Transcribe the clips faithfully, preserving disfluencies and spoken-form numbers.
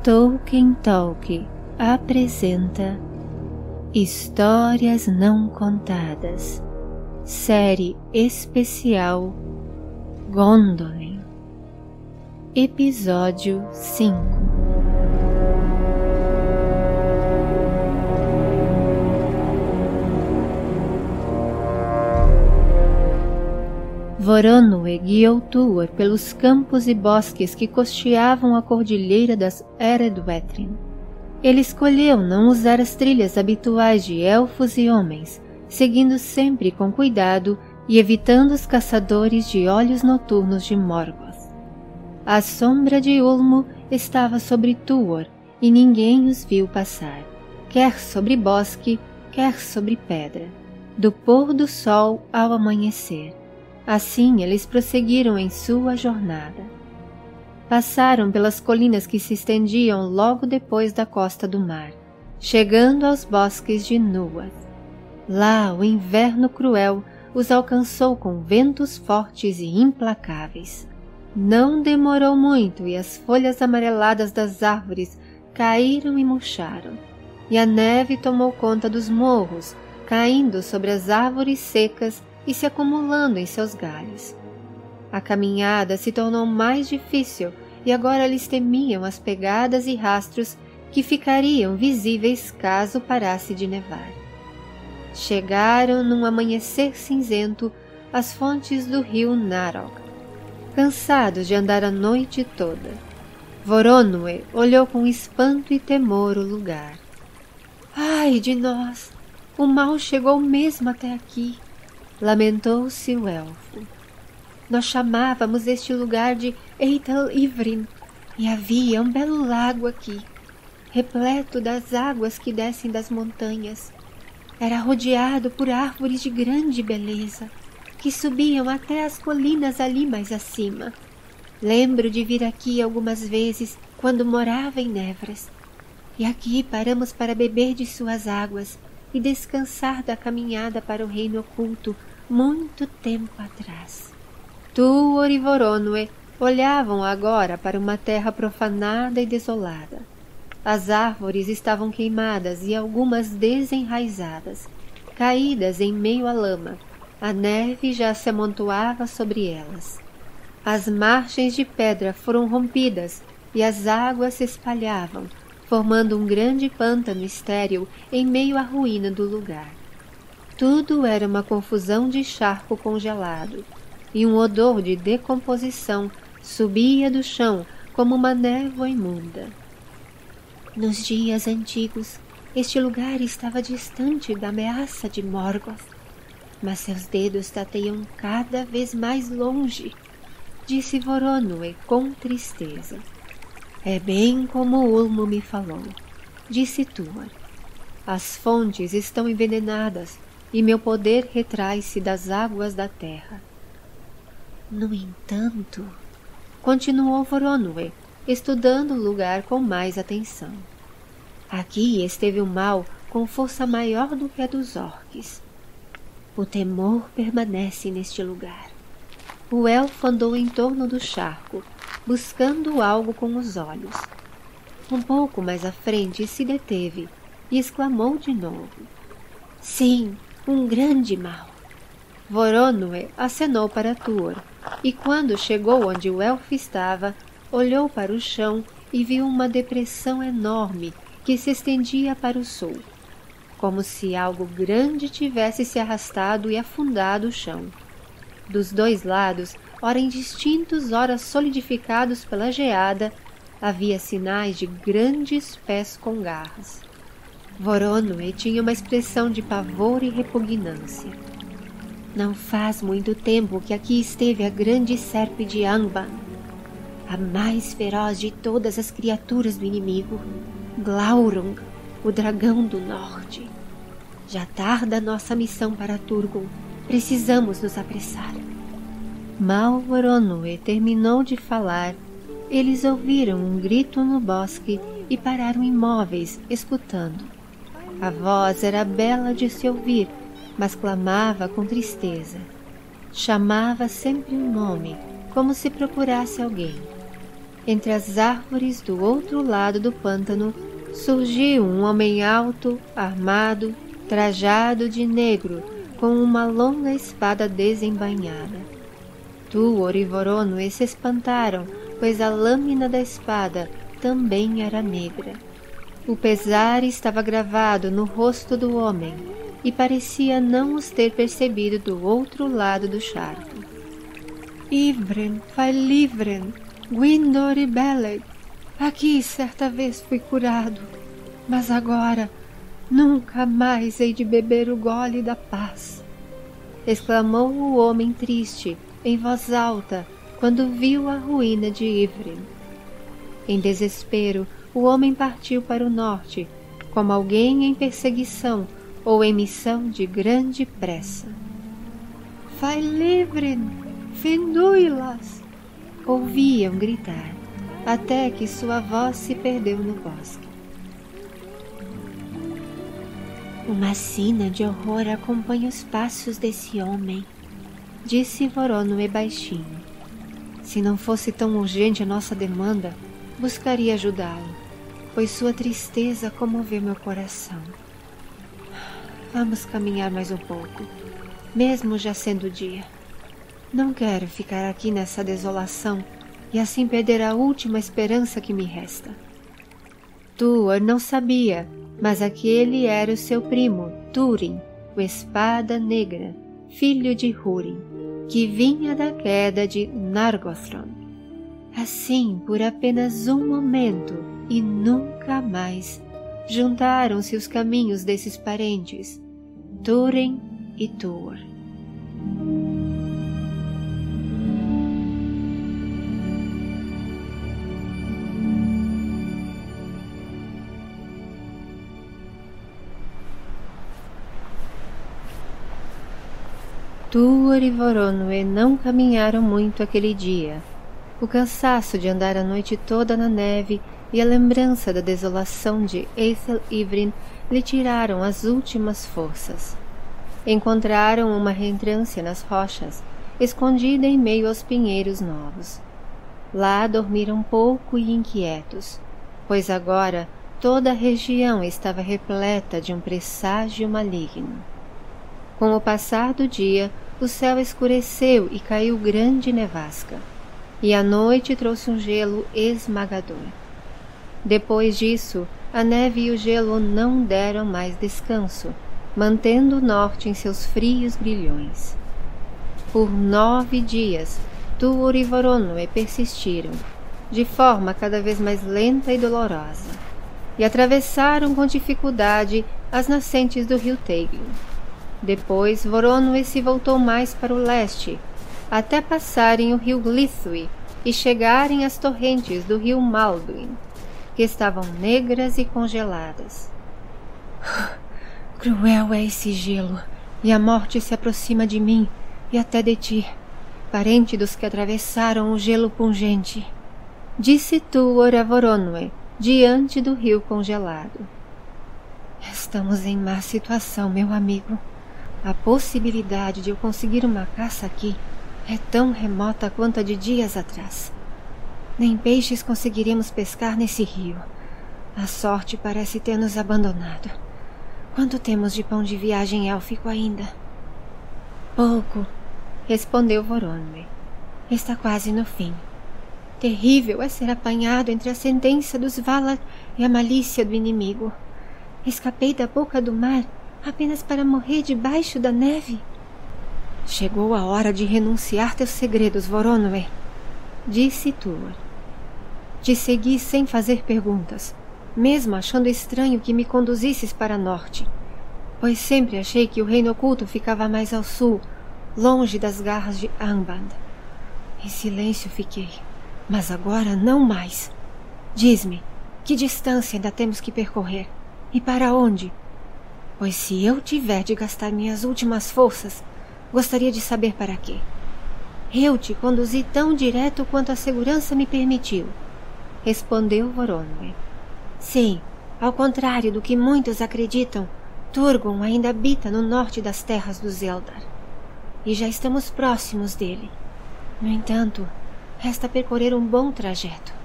Tolkien Talk apresenta Histórias Não Contadas, série especial Gondolin, episódio cinco. Voronoi guiou Tuor pelos campos e bosques que costeavam a cordilheira das Eredwetrin. Ele escolheu não usar as trilhas habituais de elfos e homens, seguindo sempre com cuidado e evitando os caçadores de olhos noturnos de Morgoth. A sombra de Ulmo estava sobre Tuor e ninguém os viu passar, quer sobre bosque, quer sobre pedra, do pôr do sol ao amanhecer. Assim eles prosseguiram em sua jornada. Passaram pelas colinas que se estendiam logo depois da costa do mar, chegando aos bosques de Nuath. Lá o inverno cruel os alcançou com ventos fortes e implacáveis. Não demorou muito e as folhas amareladas das árvores caíram e murcharam, e a neve tomou conta dos morros, caindo sobre as árvores secas e se acumulando em seus galhos. A caminhada se tornou mais difícil e agora eles temiam as pegadas e rastros que ficariam visíveis caso parasse de nevar. Chegaram num amanhecer cinzento às fontes do rio Narog. Cansados de andar a noite toda, Voronoi olhou com espanto e temor o lugar. Ai de nós! O mal chegou mesmo até aqui! Lamentou-se o elfo. Nós chamávamos este lugar de Eitel Ivrin, e havia um belo lago aqui, repleto das águas que descem das montanhas. Era rodeado por árvores de grande beleza, que subiam até as colinas ali mais acima. Lembro de vir aqui algumas vezes quando morava em Nevras, e aqui paramos para beber de suas águas e descansar da caminhada para o reino oculto muito tempo atrás. Tuor e Voronoi olhavam agora para uma terra profanada e desolada. As árvores estavam queimadas e algumas desenraizadas, caídas em meio à lama. A neve já se amontoava sobre elas. As margens de pedra foram rompidas e as águas se espalhavam, formando um grande pântano estéril em meio à ruína do lugar. Tudo era uma confusão de charco congelado, e um odor de decomposição subia do chão como uma névoa imunda. Nos dias antigos, este lugar estava distante da ameaça de Morgoth, mas seus dedos tateiam cada vez mais longe, disse Voronoi com tristeza. É bem como Ulmo me falou, disse Tuor. As fontes estão envenenadas e meu poder retrai-se das águas da terra. No entanto, continuou Voronoi, estudando o lugar com mais atenção. Aqui esteve o mal com força maior do que a dos orques. O temor permanece neste lugar. O elfo andou em torno do charco, buscando algo com os olhos. Um pouco mais à frente se deteve e exclamou de novo. Sim, um grande mal. Voronoi acenou para Tuor, e quando chegou onde o elfo estava, olhou para o chão e viu uma depressão enorme que se estendia para o sul, como se algo grande tivesse se arrastado e afundado o chão. Dos dois lados, ora indistintos, ora solidificados pela geada, havia sinais de grandes pés com garras. Voronoi tinha uma expressão de pavor e repugnância. Não faz muito tempo que aqui esteve a grande serpe de Angband, a mais feroz de todas as criaturas do inimigo, Glaurung, o dragão do norte. Já tarda nossa missão para Turgon. Precisamos nos apressar. Mal Voronoi terminou de falar, eles ouviram um grito no bosque e pararam imóveis, escutando. A voz era bela de se ouvir, mas clamava com tristeza. Chamava sempre um nome, como se procurasse alguém. entre as árvores do outro lado do pântano, surgiu um homem alto, armado, trajado de negro, com uma longa espada desembainhada. Tuor e Voronoi se espantaram, pois a lâmina da espada também era negra. O pesar estava gravado no rosto do homem, e parecia não os ter percebido do outro lado do charco. Ivren, Faelivren, Gwyndor e Beleg, aqui certa vez fui curado, mas agora nunca mais hei de beber o gole da paz, exclamou o homem triste em voz alta quando viu a ruína de Ivren. Em desespero, o homem partiu para o norte, como alguém em perseguição ou em missão de grande pressa. Faelivren, Finduilas! Ouviam gritar, até que sua voz se perdeu no bosque. Uma sina de horror acompanha os passos desse homem, disse Voronoi baixinho. Se não fosse tão urgente a nossa demanda, buscaria ajudá-lo, pois sua tristeza comoveu meu coração. Vamos caminhar mais um pouco, mesmo já sendo dia. Não quero ficar aqui nessa desolação e assim perder a última esperança que me resta. Tuor não sabia, mas aquele era o seu primo, Túrin, o Espada Negra, filho de Húrin, que vinha da queda de Nargothrond. Assim, por apenas um momento e nunca mais, juntaram-se os caminhos desses parentes, Túrin e Tuor. Tuor e Voronoi não caminharam muito aquele dia. O cansaço de andar a noite toda na neve e a lembrança da desolação de Aethel Ivrin lhe tiraram as últimas forças. Encontraram uma reentrância nas rochas, escondida em meio aos pinheiros novos. Lá dormiram pouco e inquietos, pois agora toda a região estava repleta de um presságio maligno. Com o passar do dia, o céu escureceu e caiu grande nevasca, e a noite trouxe um gelo esmagador. Depois disso, a neve e o gelo não deram mais descanso, mantendo o norte em seus frios grilhões. Por nove dias, Tuor e Voronoi persistiram, de forma cada vez mais lenta e dolorosa, e atravessaram com dificuldade as nascentes do rio Teign. Depois, Voronoi se voltou mais para o leste, até passarem o rio Glithui e chegarem às torrentes do rio Malduin, que estavam negras e congeladas. Cruel é esse gelo, e a morte se aproxima de mim e até de ti, parente dos que atravessaram o gelo pungente, disse Tuor a Voronoi, diante do rio congelado. Estamos em má situação, meu amigo. A possibilidade de eu conseguir uma caça aqui é tão remota quanto a de dias atrás. Nem peixes conseguiremos pescar nesse rio. A sorte parece ter nos abandonado. Quanto temos de pão de viagem élfico ainda? Pouco, respondeu Voronoi. Está quase no fim. Terrível é ser apanhado entre a sentença dos Valar e a malícia do inimigo. Escapei da boca do mar apenas para morrer debaixo da neve. Chegou a hora de renunciar teus segredos, Voronoi, disse Tuor. Te segui sem fazer perguntas, mesmo achando estranho que me conduzisses para norte, pois sempre achei que o reino oculto ficava mais ao sul, longe das garras de Angband. Em silêncio fiquei, mas agora não mais. Diz-me, que distância ainda temos que percorrer? E para onde? Pois se eu tiver de gastar minhas últimas forças, gostaria de saber para quê. Eu te conduzi tão direto quanto a segurança me permitiu, respondeu Voronoi. Sim, ao contrário do que muitos acreditam, Turgon ainda habita no norte das terras dos Eldar, e já estamos próximos dele. No entanto, resta percorrer um bom trajeto,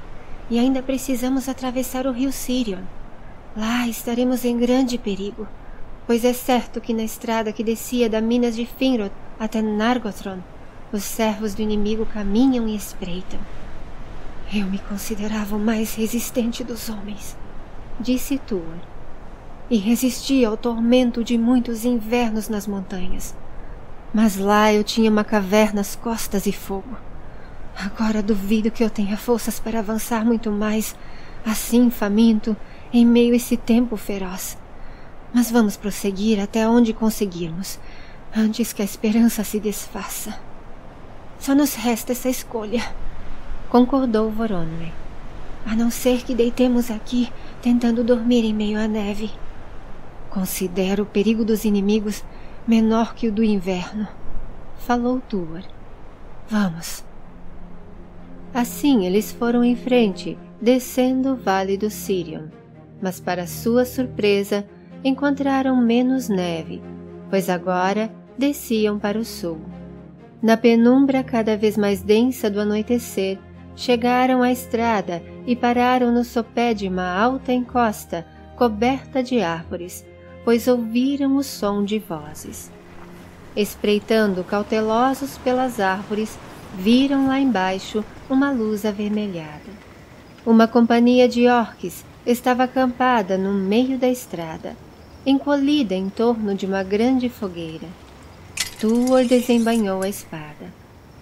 E ainda precisamos atravessar o rio Sirion. Lá estaremos em grande perigo, pois é certo que na estrada que descia da Minas de Finrod até Nargothrond, os servos do inimigo caminham e espreitam. Eu me considerava o mais resistente dos homens, disse Tuor, e resistia ao tormento de muitos invernos nas montanhas. Mas lá eu tinha uma caverna às costas e fogo. Agora duvido que eu tenha forças para avançar muito mais, assim faminto, em meio a esse tempo feroz. Mas vamos prosseguir até onde conseguirmos, antes que a esperança se desfaça. Só nos resta essa escolha, concordou Voronoi. A não ser que deitemos aqui, tentando dormir em meio à neve. Considero o perigo dos inimigos menor que o do inverno, falou Tuor. Vamos. Assim eles foram em frente, descendo o vale do Sirion, mas para sua surpresa encontraram menos neve, pois agora desciam para o sul. Na penumbra cada vez mais densa do anoitecer, chegaram à estrada e pararam no sopé de uma alta encosta coberta de árvores, pois ouviram o som de vozes. Espreitando cautelosos pelas árvores, viram lá embaixo uma luz avermelhada. Uma companhia de orques estava acampada no meio da estrada, encolhida em torno de uma grande fogueira. Tuor desembainhou a espada.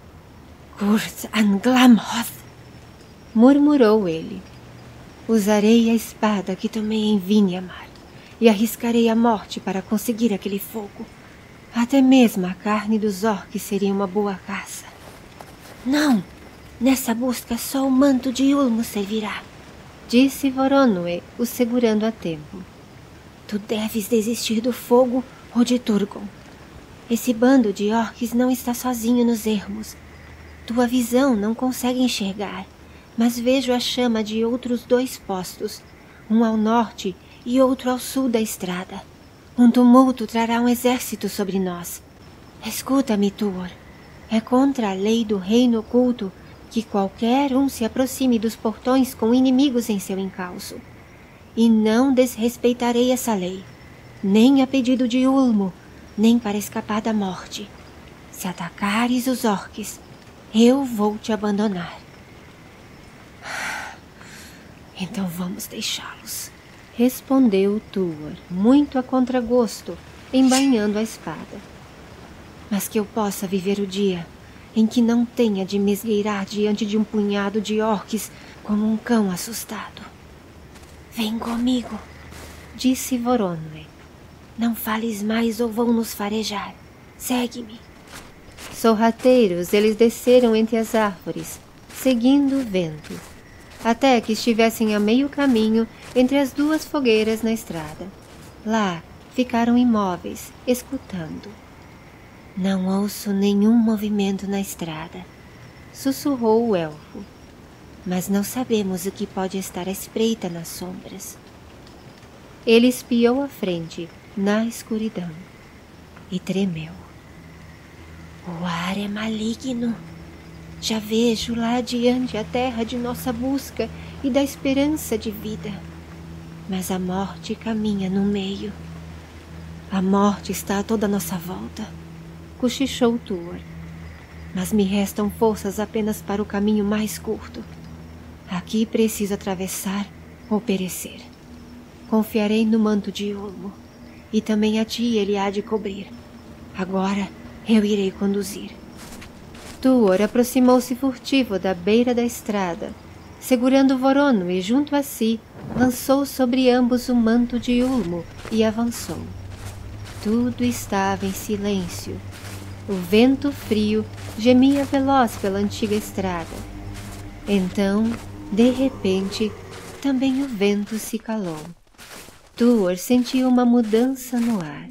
Gurt Anglamhoth, murmurou ele. Usarei a espada que tomei em Vinhamar e arriscarei a morte para conseguir aquele fogo. Até mesmo a carne dos orques seria uma boa caça. Não! Nessa busca só o manto de Ulmo servirá, disse Voronoi, o segurando a tempo. Tu deves desistir do fogo ou de Turgon. Esse bando de orques não está sozinho nos ermos. Tua visão não consegue enxergar, mas vejo a chama de outros dois postos, um ao norte e outro ao sul da estrada. Um tumulto trará um exército sobre nós. Escuta-me, Tuor. É contra a lei do reino oculto que qualquer um se aproxime dos portões com inimigos em seu encalço. E não desrespeitarei essa lei, nem a pedido de Ulmo, nem para escapar da morte. Se atacares os orques, eu vou te abandonar. Então vamos deixá-los, respondeu Tuor, muito a contragosto, embainhando a espada. Mas que eu possa viver o dia em que não tenha de me esgueirar diante de um punhado de orques como um cão assustado. Vem comigo, disse Voronoi. Não fales mais ou vão nos farejar. Segue-me. Sorrateiros, eles desceram entre as árvores, seguindo o vento, até que estivessem a meio caminho entre as duas fogueiras na estrada. Lá ficaram imóveis, escutando. Não ouço nenhum movimento na estrada, sussurrou o elfo. Mas não sabemos o que pode estar à espreita nas sombras. Ele espiou à frente, na escuridão, e tremeu. O ar é maligno. Já vejo lá adiante a terra de nossa busca e da esperança de vida. Mas a morte caminha no meio. A morte está a toda nossa volta, cochichou Tuor. Mas me restam forças apenas para o caminho mais curto. Aqui preciso atravessar ou perecer. Confiarei no manto de Ulmo, e também a ti ele há de cobrir. Agora eu irei conduzir. Tuor aproximou-se furtivo da beira da estrada. Segurando Voronoi junto a si, lançou sobre ambos o manto de Ulmo e avançou. Tudo estava em silêncio. O vento frio gemia veloz pela antiga estrada. Então, de repente, também o vento se calou. Tuor sentiu uma mudança no ar.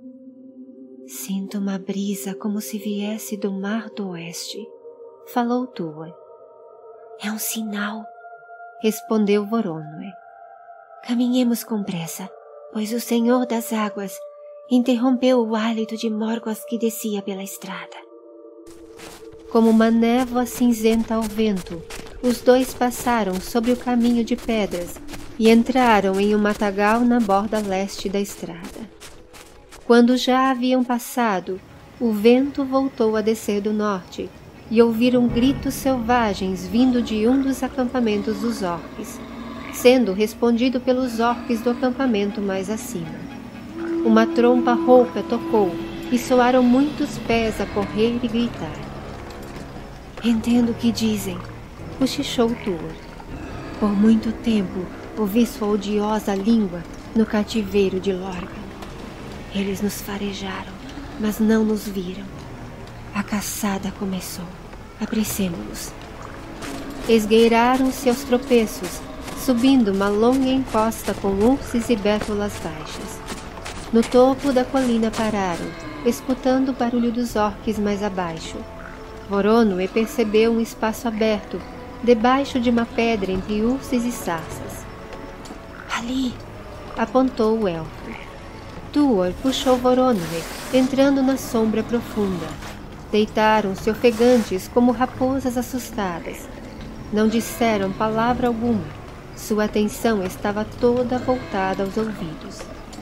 Sinto uma brisa como se viesse do mar do oeste, falou Tuor. É um sinal, respondeu Voronoi. Caminhemos com pressa, pois o Senhor das Águas interrompeu o hálito de Morgoth que descia pela estrada. Como uma névoa cinzenta ao vento, os dois passaram sobre o caminho de pedras e entraram em um matagal na borda leste da estrada. Quando já haviam passado, o vento voltou a descer do norte e ouviram gritos selvagens vindo de um dos acampamentos dos orques, sendo respondido pelos orques do acampamento mais acima. Uma trompa rouca tocou e soaram muitos pés a correr e gritar. Entendo o que dizem, cochichou Tuor. Por muito tempo ouvi sua odiosa língua no cativeiro de Lorgan. Eles nos farejaram, mas não nos viram. A caçada começou. Apressemo-nos. Esgueiraram-se aos tropeços, subindo uma longa encosta com urces e bétulas baixas. No topo da colina pararam, escutando o barulho dos orques mais abaixo. Voronoi percebeu um espaço aberto, debaixo de uma pedra entre urces e sarças. Ali! Apontou o elfo. Tuor puxou Voronoi, entrando na sombra profunda. Deitaram-se ofegantes como raposas assustadas. Não disseram palavra alguma. Sua atenção estava toda voltada aos ouvidos.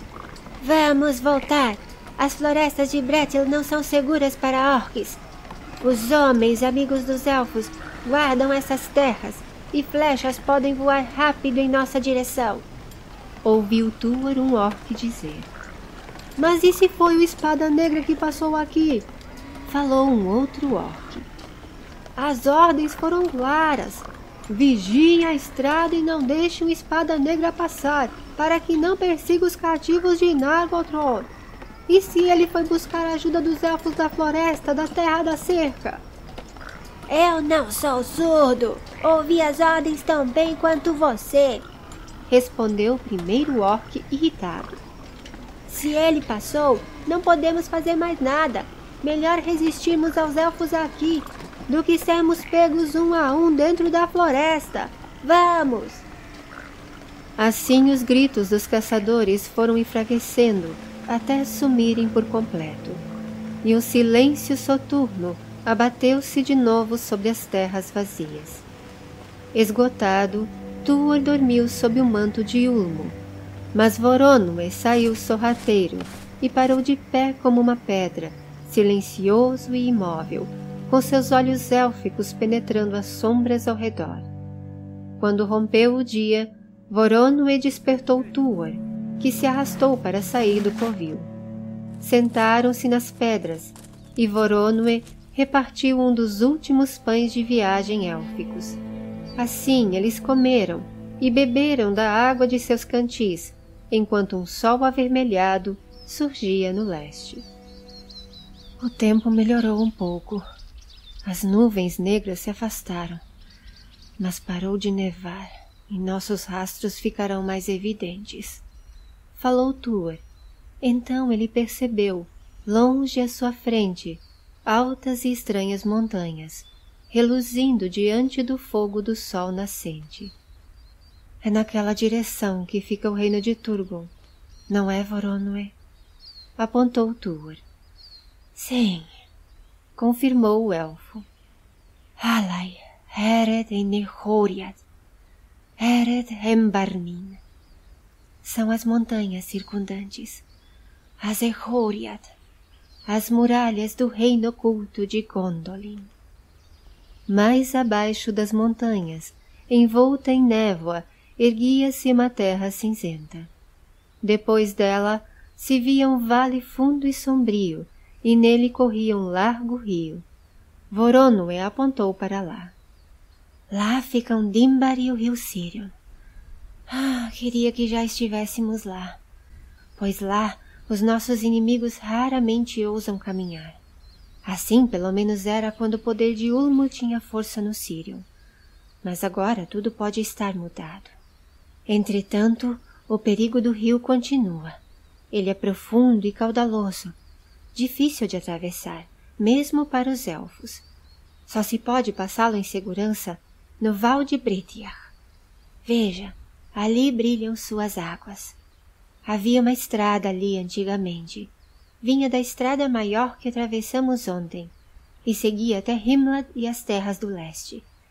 Vamos voltar! As florestas de Brethil não são seguras para orques. Os homens, amigos dos elfos, guardam essas terras, e flechas podem voar rápido em nossa direção. Ouviu Tuor um orque dizer. Mas e se foi o Espada Negra que passou aqui? Falou um outro orque. As ordens foram claras. Vigiem a estrada e não deixem o Espada Negra passar, para que não persiga os cativos de Nargothrond. E se ele foi buscar a ajuda dos elfos da floresta, da terra da cerca? Eu não sou surdo. Ouvi as ordens tão bem quanto você, respondeu o primeiro orque irritado. Se ele passou, não podemos fazer mais nada. Melhor resistirmos aos elfos aqui, do que sermos pegos um a um dentro da floresta. Vamos! Assim os gritos dos caçadores foram enfraquecendo, até sumirem por completo, e um silêncio soturno abateu-se de novo sobre as terras vazias. Esgotado, Tuor dormiu sob o manto de Ulmo, mas Voronoi saiu sorrateiro e parou de pé como uma pedra, silencioso e imóvel, com seus olhos élficos penetrando as sombras ao redor. Quando rompeu o dia, Voronoi despertou Tuor, que se arrastou para sair do covil. Sentaram-se nas pedras, e Voronoi repartiu um dos últimos pães de viagem élficos. Assim eles comeram e beberam da água de seus cantis, enquanto um sol avermelhado surgia no leste. O tempo melhorou um pouco. As nuvens negras se afastaram, mas parou de nevar e nossos rastros ficarão mais evidentes. Falou Tuor. Então ele percebeu, longe à sua frente, altas e estranhas montanhas, reluzindo diante do fogo do sol nascente. É naquela direção que fica o reino de Turgon, não é, Voronoi? Apontou Tuor. Sim, confirmou o elfo. Alai, Ered en Nehoriad, Ered en Barnin. São as montanhas circundantes, as Ehoriad, as muralhas do reino oculto de Gondolin. Mais abaixo das montanhas, envolta em névoa, erguia-se uma terra cinzenta. Depois dela se via um vale fundo e sombrio, e nele corria um largo rio. Voronoi apontou para lá. Lá ficam Dimbar e o rio Sirion. Ah, queria que já estivéssemos lá, pois lá os nossos inimigos raramente ousam caminhar. Assim, pelo menos era quando o poder de Ulmo tinha força no Sirion. Mas agora tudo pode estar mudado. Entretanto, o perigo do rio continua. Ele é profundo e caudaloso, difícil de atravessar, mesmo para os elfos. Só se pode passá-lo em segurança no Val de Brethir. Veja, ali brilham suas águas. Havia uma estrada ali antigamente. Vinha da estrada maior que atravessamos ontem, e seguia até Himlad e as terras do leste.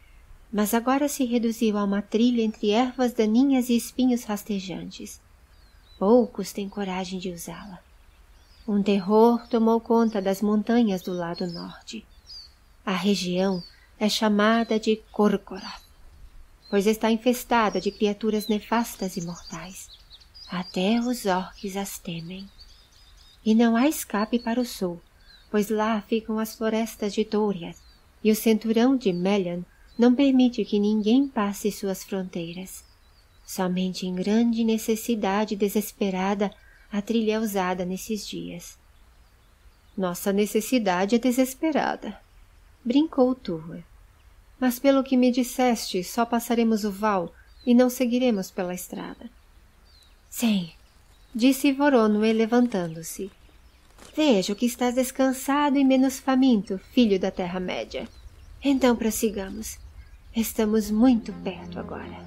mas agora se reduziu a uma trilha entre ervas daninhas e espinhos rastejantes. Poucos têm coragem de usá-la. Um terror tomou conta das montanhas do lado norte. A região é chamada de Korgorath, pois está infestada de criaturas nefastas e mortais. Até os orques as temem. E não há escape para o sul, pois lá ficam as florestas de Doriath, e o cinturão de Melian não permite que ninguém passe suas fronteiras. Somente em grande necessidade desesperada a trilha é usada nesses dias. Nossa necessidade é desesperada, brincou Tuor. Mas pelo que me disseste, só passaremos o val e não seguiremos pela estrada. Sim, disse Voronoi levantando-se. Vejo que estás descansado e menos faminto, filho da Terra-média. Então prossigamos. Estamos muito perto agora.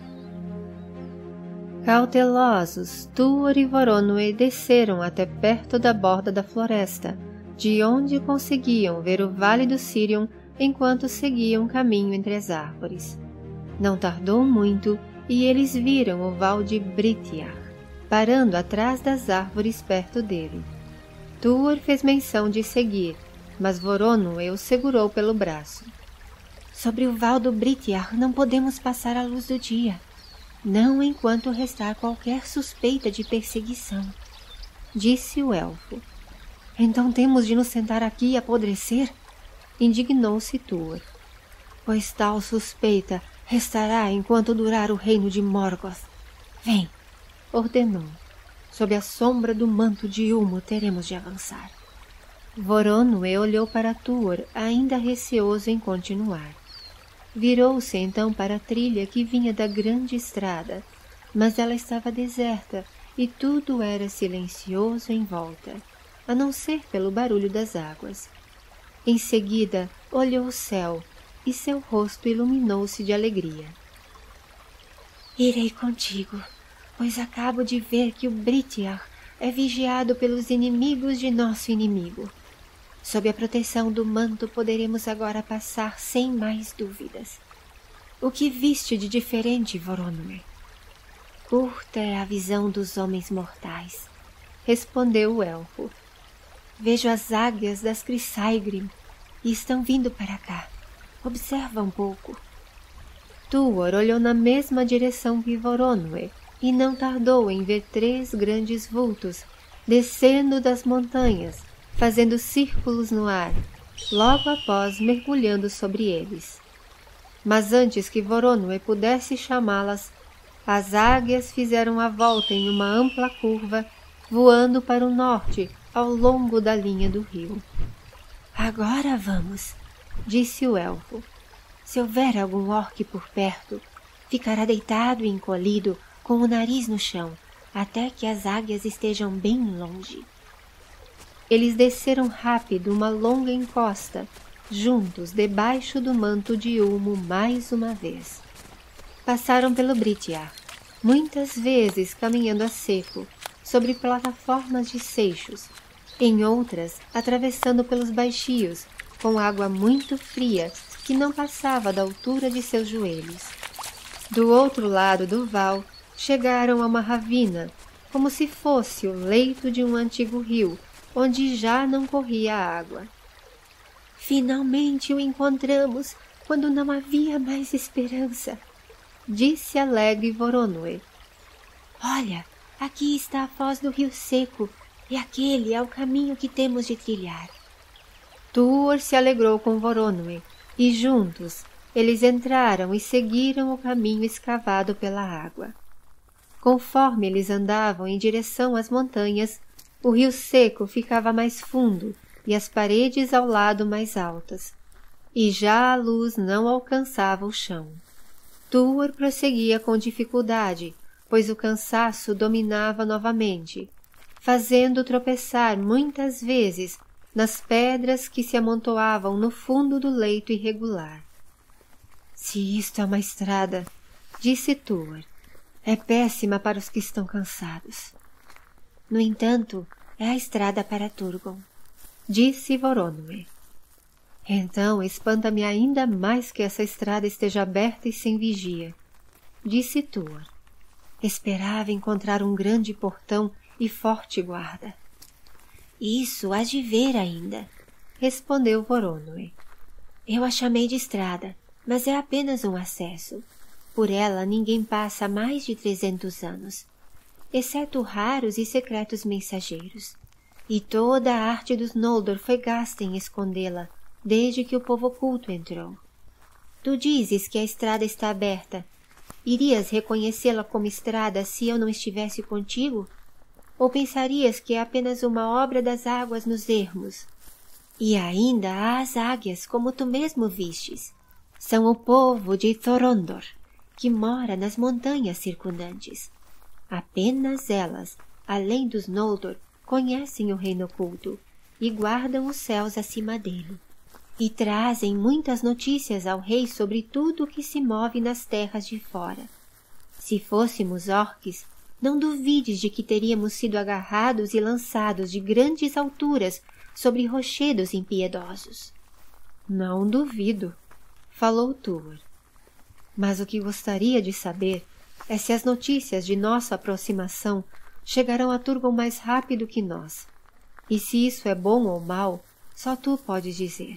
Cautelosos, Tuor e Voronoi desceram até perto da borda da floresta, de onde conseguiam ver o vale do Sirion enquanto seguiam caminho entre as árvores. Não tardou muito e eles viram o val de Britiar, parando atrás das árvores perto dele. Tuor fez menção de seguir, mas Voronoi o segurou pelo braço. Sobre o val do Britiar não podemos passar à luz do dia, não enquanto restar qualquer suspeita de perseguição, disse o elfo. Então temos de nos sentar aqui e apodrecer? Indignou-se Tuor. Pois tal suspeita restará enquanto durar o reino de Morgoth. Vem, ordenou. Sob a sombra do manto de Ulmo teremos de avançar. Voronoi olhou para Tuor, ainda receoso em continuar. Virou-se então para a trilha que vinha da grande estrada, mas ela estava deserta e tudo era silencioso em volta, a não ser pelo barulho das águas. Em seguida, olhou o céu e seu rosto iluminou-se de alegria. Irei contigo, pois acabo de ver que o Britiar é vigiado pelos inimigos de nosso inimigo. Sob a proteção do manto poderemos agora passar sem mais dúvidas. O que viste de diferente, Voronoi? Curta é a visão dos homens mortais, respondeu o elfo. Vejo as águias das Chrysaegrim e estão vindo para cá. Observa um pouco. Tuor olhou na mesma direção que Voronoi e não tardou em ver três grandes vultos descendo das montanhas, fazendo círculos no ar, logo após mergulhando sobre eles. Mas antes que Voronoi pudesse chamá-las, as águias fizeram a volta em uma ampla curva, voando para o norte ao longo da linha do rio. Agora vamos, disse o elfo. Se houver algum orque por perto, ficará deitado e encolhido com o nariz no chão, até que as águias estejam bem longe. Eles desceram rápido uma longa encosta, juntos debaixo do manto de Ulmo mais uma vez. Passaram pelo Britiar, muitas vezes caminhando a seco, sobre plataformas de seixos, em outras atravessando pelos baixios, com água muito fria que não passava da altura de seus joelhos. Do outro lado do val, chegaram a uma ravina, como se fosse o leito de um antigo rio, onde já não corria água. Finalmente o encontramos, quando não havia mais esperança, disse alegre Voronoi. Olha, aqui está a foz do rio seco, e aquele é o caminho que temos de trilhar. Tuor se alegrou com Voronoi, e juntos eles entraram e seguiram o caminho escavado pela água. Conforme eles andavam em direção às montanhas, o rio seco ficava mais fundo e as paredes ao lado mais altas, e já a luz não alcançava o chão. Tuor prosseguia com dificuldade, pois o cansaço dominava novamente, fazendo tropeçar muitas vezes nas pedras que se amontoavam no fundo do leito irregular. Se isto é uma estrada, disse Tuor, é péssima para os que estão cansados. No entanto, é a estrada para Turgon, disse Voronoi. Então espanta-me ainda mais que essa estrada esteja aberta e sem vigia, disse Tuor. Esperava encontrar um grande portão e forte guarda. Isso hás de ver ainda, respondeu Voronoi. Eu a chamei de estrada, mas é apenas um acesso. Por ela ninguém passa há mais de trezentos anos, exceto raros e secretos mensageiros. E toda a arte dos Noldor foi gasta em escondê-la, desde que o povo oculto entrou. Tu dizes que a estrada está aberta. Irias reconhecê-la como estrada se eu não estivesse contigo? Ou pensarias que é apenas uma obra das águas nos ermos? E ainda há as águias, como tu mesmo vistes. São o povo de Thorondor, que mora nas montanhas circundantes. Apenas elas, além dos Noldor, conhecem o reino oculto e guardam os céus acima dele. E trazem muitas notícias ao rei sobre tudo o que se move nas terras de fora. Se fôssemos orques, não duvides de que teríamos sido agarrados e lançados de grandes alturas sobre rochedos impiedosos. Não duvido, falou Tuor. Mas o que gostaria de saber é se as notícias de nossa aproximação chegarão a Turgon mais rápido que nós. E se isso é bom ou mal, só tu podes dizer.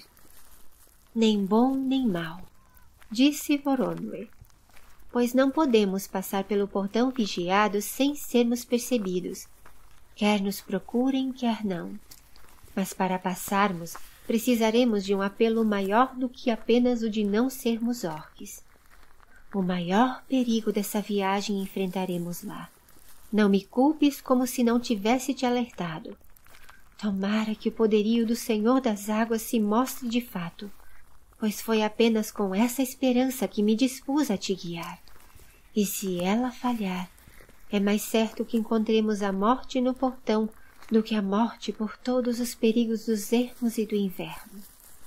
Nem bom nem mal, disse Voronoi, pois não podemos passar pelo portão vigiado sem sermos percebidos, quer nos procurem, quer não. Mas para passarmos, precisaremos de um apelo maior do que apenas o de não sermos orques. O maior perigo dessa viagem enfrentaremos lá. Não me culpes como se não tivesse te alertado. Tomara que o poderio do Senhor das Águas se mostre de fato, pois foi apenas com essa esperança que me dispus a te guiar. E se ela falhar, é mais certo que encontremos a morte no portão do que a morte por todos os perigos dos ermos e do inverno.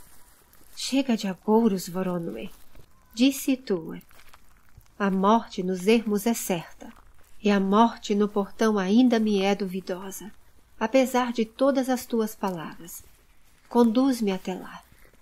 Chega de agouros, Voronoi, disse Tuor. A morte nos ermos é certa, e a morte no portão ainda me é duvidosa, apesar de todas as tuas palavras. Conduz-me até lá.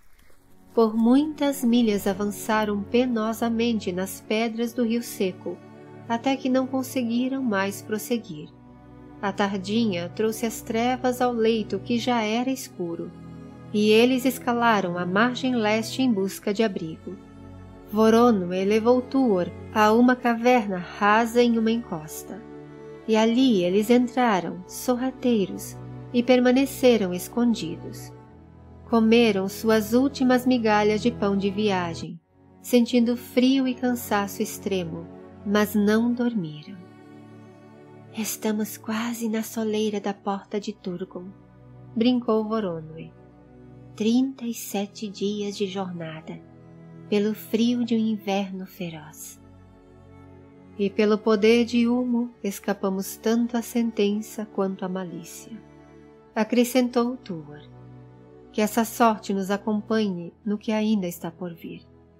Por muitas milhas avançaram penosamente nas pedras do rio seco, até que não conseguiram mais prosseguir. A tardinha trouxe as trevas ao leito que já era escuro, e eles escalaram a margem leste em busca de abrigo. Voronoi levou Tuor a uma caverna rasa em uma encosta, e ali eles entraram, sorrateiros, e permaneceram escondidos. Comeram suas últimas migalhas de pão de viagem, sentindo frio e cansaço extremo, mas não dormiram. Estamos quase na soleira da porta de Turgon, brincou Voronoi. Trinta e sete dias de jornada, pelo frio de um inverno feroz. E pelo poder de Ulmo escapamos tanto à sentença quanto à malícia, acrescentou Tuor. Que essa sorte nos acompanhe no que ainda está por vir.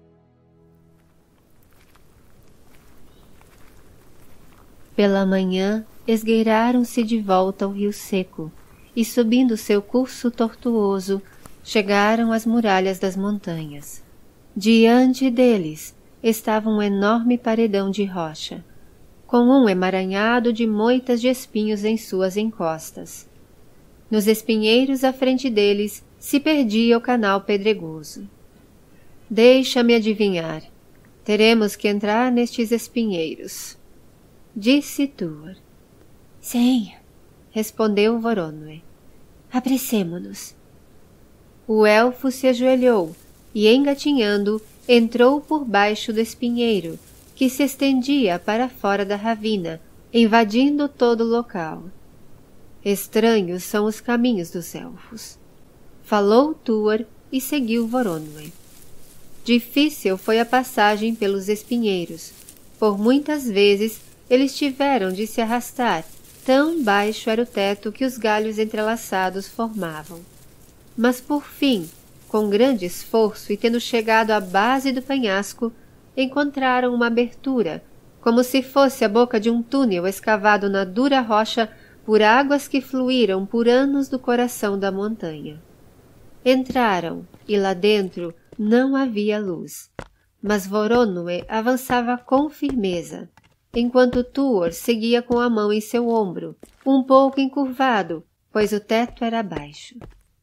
Pela manhã, esgueiraram-se de volta ao rio seco, e subindo seu curso tortuoso, chegaram às muralhas das montanhas. Diante deles estava um enorme paredão de rocha, com um emaranhado de moitas de espinhos em suas encostas. Nos espinheiros à frente deles se perdia o canal pedregoso. Deixa-me adivinhar, teremos que entrar nestes espinheiros, disse Tuor. Sim, respondeu Voronoi. Apressemo-nos. O elfo se ajoelhou e, engatinhando, entrou por baixo do espinheiro, que se estendia para fora da ravina, invadindo todo o local. Estranhos são os caminhos dos elfos. Falou Tuor e seguiu Voronoi. Difícil foi a passagem pelos espinheiros. Por muitas vezes eles tiveram de se arrastar, tão baixo era o teto que os galhos entrelaçados formavam. Mas por fim, com grande esforço e tendo chegado à base do penhasco, encontraram uma abertura, como se fosse a boca de um túnel escavado na dura rocha por águas que fluíram por anos do coração da montanha. Entraram, e lá dentro não havia luz, mas Voronoi avançava com firmeza, enquanto Tuor seguia com a mão em seu ombro, um pouco encurvado, pois o teto era baixo.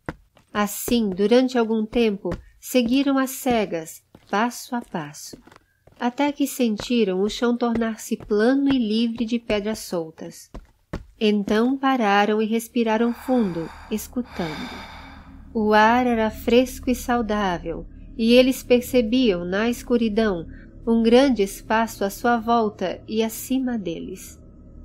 Assim, durante algum tempo, seguiram às cegas, passo a passo, até que sentiram o chão tornar-se plano e livre de pedras soltas. Então pararam e respiraram fundo, escutando. O ar era fresco e saudável, e eles percebiam na escuridão um grande espaço à sua volta e acima deles.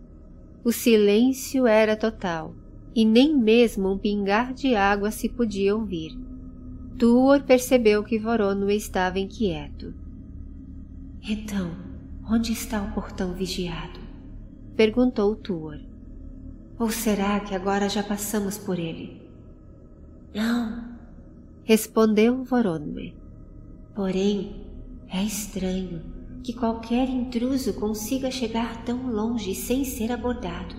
O silêncio era total, e nem mesmo um pingar de água se podia ouvir. Tuor percebeu que Voronoi estava inquieto. — Então, onde está o portão vigiado? — perguntou Tuor. — Ou será que agora já passamos por ele? — Não, respondeu Voronoi. Porém, é estranho que qualquer intruso consiga chegar tão longe sem ser abordado.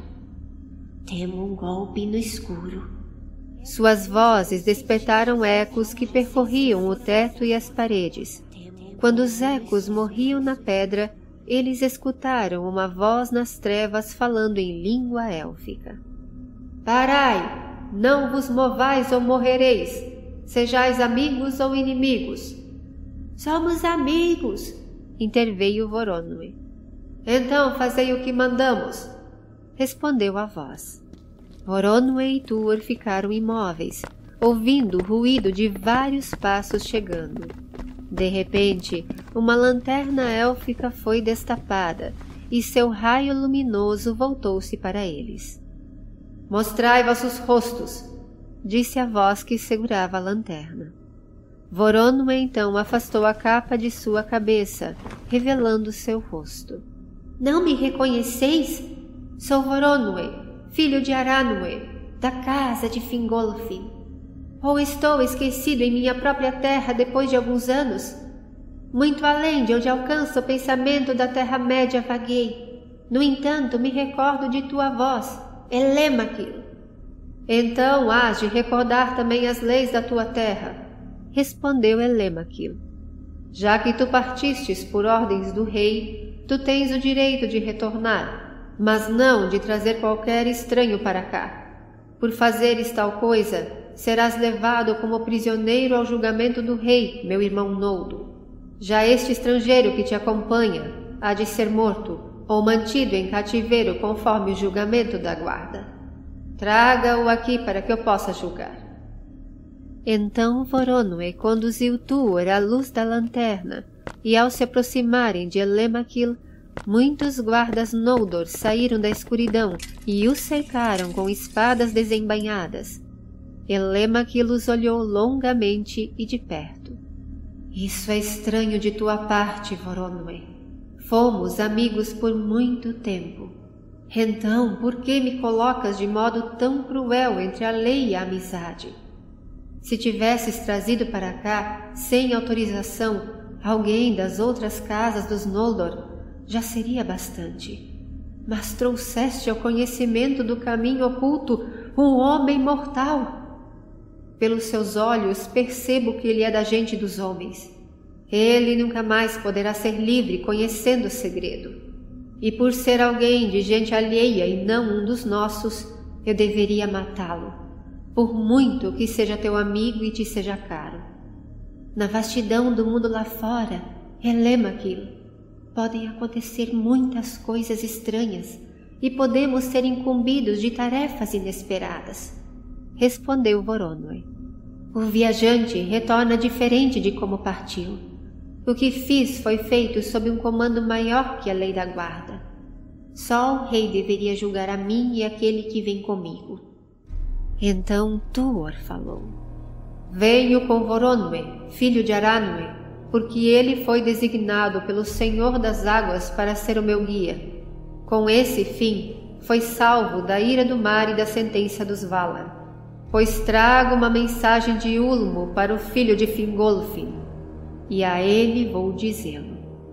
Temo um golpe no escuro. Suas vozes despertaram ecos que percorriam o teto e as paredes. Quando os ecos morriam na pedra, eles escutaram uma voz nas trevas falando em língua élfica. — Parai! Não vos movais ou morrereis, sejais amigos ou inimigos. — Somos amigos, interveio Voronoi. — Então fazei o que mandamos, respondeu a voz. Voronoi e Tuor ficaram imóveis, ouvindo o ruído de vários passos chegando. De repente, uma lanterna élfica foi destapada e seu raio luminoso voltou-se para eles. — Mostrai vossos rostos, disse a voz que segurava a lanterna. Voronoi então afastou a capa de sua cabeça, revelando seu rosto. — Não me reconheceis? Sou Voronoi, filho de Aranoe, da casa de Fingolfin. Ou estou esquecido em minha própria terra depois de alguns anos? Muito além de onde alcança o pensamento da Terra-média vaguei. No entanto, me recordo de tua voz, Elemaquil. — Então hás de recordar também as leis da tua terra, respondeu Elemaquil. — Já que tu partistes por ordens do rei, tu tens o direito de retornar, mas não de trazer qualquer estranho para cá. Por fazeres tal coisa, serás levado como prisioneiro ao julgamento do rei, meu irmão Noldo. Já este estrangeiro que te acompanha há de ser morto ou mantido em cativeiro conforme o julgamento da guarda. Traga-o aqui para que eu possa julgar. Então Voronoi conduziu Tuor à luz da lanterna, e ao se aproximarem de Elemaquil, muitos guardas Noldor saíram da escuridão e os cercaram com espadas desembainhadas. Elemaquil os olhou longamente e de perto. — Isso é estranho de tua parte, Voronoi. Fomos amigos por muito tempo. Então, por que me colocas de modo tão cruel entre a lei e a amizade? Se tivesses trazido para cá, sem autorização, alguém das outras casas dos Noldor, já seria bastante. Mas trouxeste ao conhecimento do caminho oculto um homem mortal. Pelos seus olhos percebo que ele é da gente dos homens. Ele nunca mais poderá ser livre conhecendo o segredo. E por ser alguém de gente alheia e não um dos nossos, eu deveria matá-lo, por muito que seja teu amigo e te seja caro. Na vastidão do mundo lá fora, Elemaquil, podem acontecer muitas coisas estranhas e podemos ser incumbidos de tarefas inesperadas, respondeu Voronoi. O viajante retorna diferente de como partiu. O que fiz foi feito sob um comando maior que a lei da guarda. Só o rei deveria julgar a mim e aquele que vem comigo. Então Tuor falou. Venho com Voronoi, filho de Aranoe, porque ele foi designado pelo Senhor das Águas para ser o meu guia. Com esse fim, foi salvo da ira do mar e da sentença dos Valar, pois trago uma mensagem de Ulmo para o filho de Fingolfin, e a ele vou dizê-lo.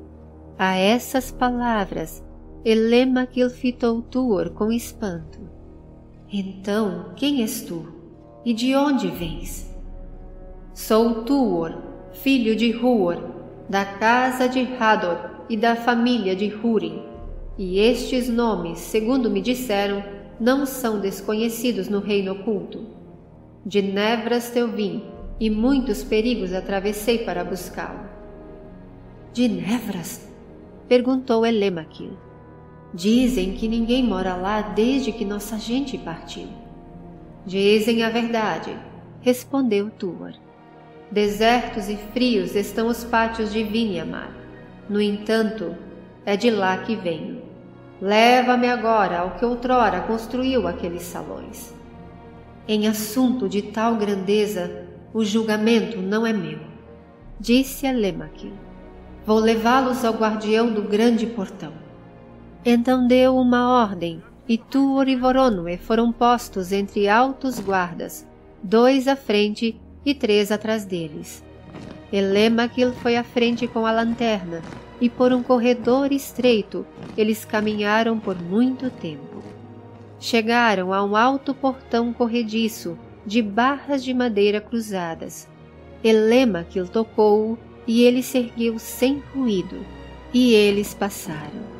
A essas palavras, Elemaquil fitou Tuor com espanto. Então, quem és tu? E de onde vens? Sou Tuor, filho de Huor, da casa de Hador e da família de Húrim, e estes nomes, segundo me disseram, não são desconhecidos no reino oculto. De Nevras eu vim, e muitos perigos atravessei para buscá-lo. De Nevras? Perguntou Elemaquil. Dizem que ninguém mora lá desde que nossa gente partiu. Dizem a verdade, respondeu Tuor. Desertos e frios estão os pátios de Viniamar. No entanto, é de lá que venho. Leva-me agora ao que outrora construiu aqueles salões. Em assunto de tal grandeza, o julgamento não é meu, disse Elemaquil. Vou levá-los ao guardião do grande portão. Então deu uma ordem, e Tuor e Voronoi foram postos entre altos guardas, dois à frente e três atrás deles. Elemaquil foi à frente com a lanterna, e por um corredor estreito eles caminharam por muito tempo. Chegaram a um alto portão corrediço, de barras de madeira cruzadas. Elemaquil tocou-o, e ele se ergueu sem ruído, e eles passaram.